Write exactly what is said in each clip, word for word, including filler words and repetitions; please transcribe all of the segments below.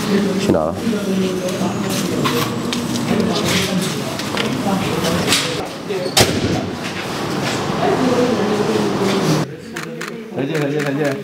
去哪了？再见，再见，再见。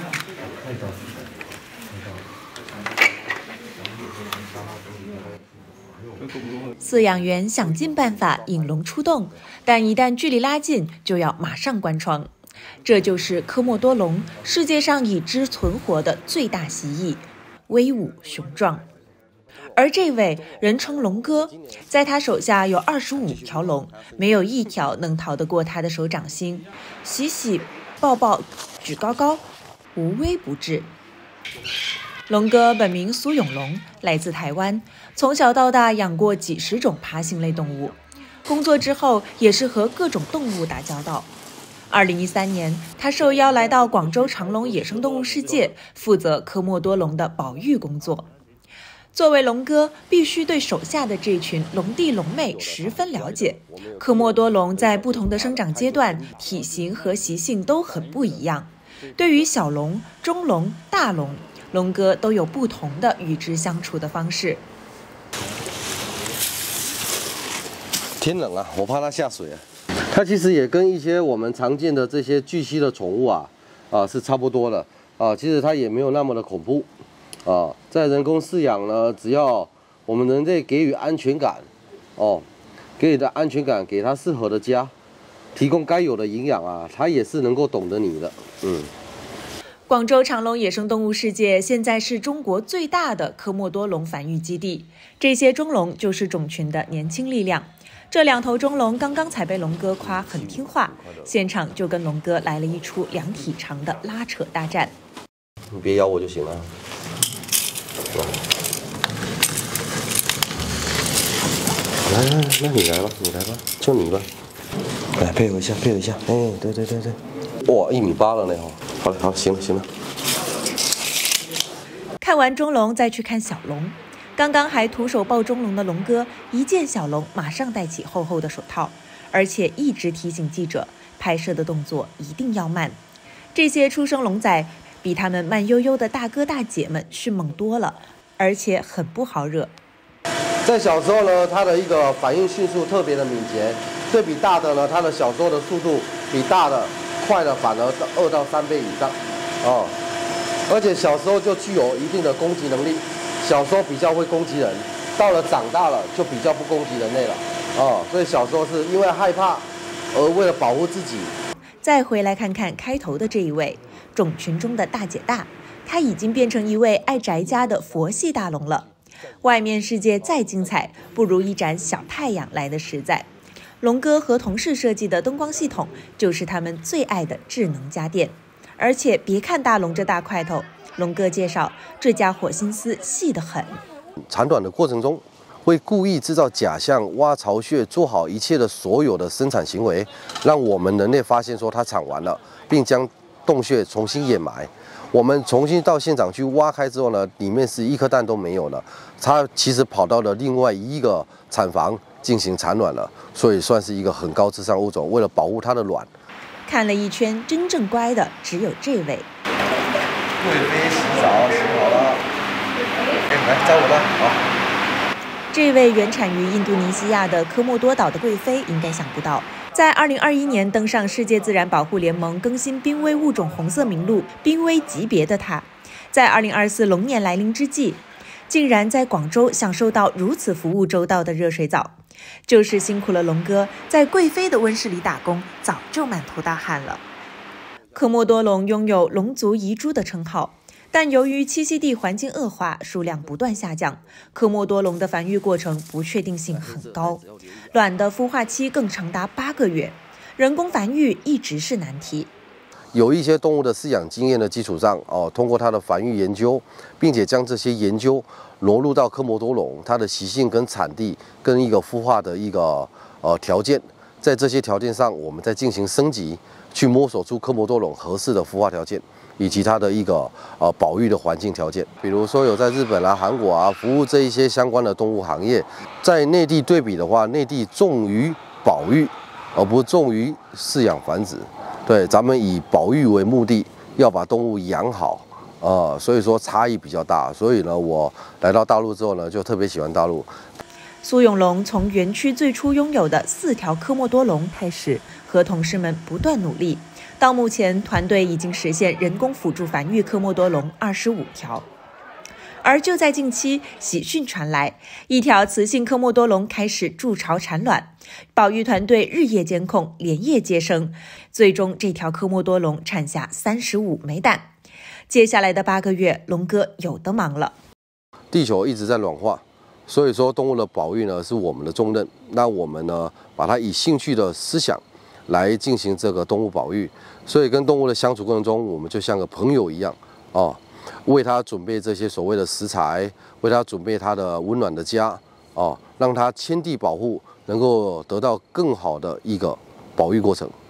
饲养员想尽办法引龙出洞，但一旦距离拉近，就要马上关窗。这就是科莫多龙，世界上已知存活的最大蜥蜴，威武雄壮。而这位人称龙哥，在他手下有二十五条龙，没有一条能逃得过他的手掌心，洗洗抱抱举高高，无微不至。龙哥本名苏永龙，来自台湾，从小到大养过几十种爬行类动物，工作之后也是和各种动物打交道。二零一三年，他受邀来到广州长隆野生动物世界，负责科莫多龙的保育工作。作为龙哥，必须对手下的这群龙弟龙妹十分了解。科莫多龙在不同的生长阶段，体型和习性都很不一样。对于小龙、中龙、大龙，龙哥都有不同的与之相处的方式。 天冷啊，我怕它下水啊。它其实也跟一些我们常见的这些巨蜥的宠物啊，啊是差不多的啊。其实它也没有那么的恐怖啊。在人工饲养呢，只要我们人类给予安全感，哦，给予的安全感，给它适合的家，提供该有的营养啊，它也是能够懂得你的。嗯。 广州长隆野生动物世界现在是中国最大的科莫多龙繁育基地，这些中龙就是种群的年轻力量。这两头中龙刚刚才被龙哥夸很听话，现场就跟龙哥来了一出两体长的拉扯大战。 你别咬我就行了。来来来，那你来吧，你来吧，就你吧。来配合一下，配合一下。哎，对对对对。哇，一米八了呢！好了好，行了行了。 看完中龙，再去看小龙。刚刚还徒手抱中龙的龙哥，一见小龙马上戴起厚厚的手套，而且一直提醒记者，拍摄的动作一定要慢。这些初生龙仔比他们慢悠悠的大哥大姐们迅猛多了，而且很不好惹。 在小时候呢，它的一个反应迅速，特别的敏捷。对比大的呢，它的小时候的速度比大的快了，反而二到三倍以上，哦。而且小时候就具有一定的攻击能力。小时候比较会攻击人，到了长大了就比较不攻击人类了，哦，所以小时候是因为害怕，而为了保护自己。 再回来看看开头的这一位，种群中的大姐大，她已经变成一位爱宅家的佛系大龙了。外面世界再精彩，不如一盏小太阳来的实在。龙哥和同事设计的灯光系统，就是他们最爱的智能家电。而且别看大龙这大块头，龙哥介绍，这家伙心思细得很。 产卵的过程中，会故意制造假象，挖巢穴，做好一切的所有的生产行为，让我们人类发现说它产完了，并将洞穴重新掩埋。我们重新到现场去挖开之后呢，里面是一颗蛋都没有了。它其实跑到了另外一个产房进行产卵了，所以算是一个很高智商物种。为了保护它的卵， 看了一圈，真正乖的只有这位。 贵妃洗澡洗好了，来摘我的好。 这位原产于印度尼西亚的科莫多岛的贵妃，应该想不到，在二零二一年登上世界自然保护联盟更新濒危物种红色名录濒危级别的她，在二零二四龙年来临之际，竟然在广州享受到如此服务周到的热水澡，就是辛苦了龙哥，在贵妃的温室里打工，早就满头大汗了。科莫多龙拥有龙族遗珠的称号，但由于栖息地环境恶化，数量不断下降，科莫多龙的繁育过程不确定性很高，卵的孵化期更长达八个月，人工繁育一直是难题。 有一些动物的饲养经验的基础上，哦，通过它的繁育研究，并且将这些研究挪入到科莫多龙，它的习性跟产地跟一个孵化的一个呃条件，在这些条件上，我们再进行升级。去摸索出科莫多龙合适的孵化条件，以及它的一个呃保育的环境条件。比如说有在日本啊、韩国啊服务这一些相关的动物行业，在内地对比的话，内地重于保育，而不重于饲养繁殖。对，咱们以保育为目的，要把动物养好， 呃，所以说差异比较大。所以呢，我来到大陆之后呢，就特别喜欢大陆。 苏永龙从园区最初拥有的四条科莫多龙开始，和同事们不断努力，到目前团队已经实现人工辅助繁育科莫多龙二十五条。而就在近期，喜讯传来，一条雌性科莫多龙开始筑巢产卵，保育团队日夜监控，连夜接生，最终这条科莫多龙产下三十五枚蛋。接下来的八个月，龙哥有的忙了。 地球一直在暖化，所以说动物的保育呢是我们的重任。那我们呢，把它以兴趣的思想来进行这个动物保育，所以跟动物的相处过程中，我们就像个朋友一样哦。为它准备这些所谓的食材，为它准备它的温暖的家，哦，让它迁地保护能够得到更好的一个保育过程。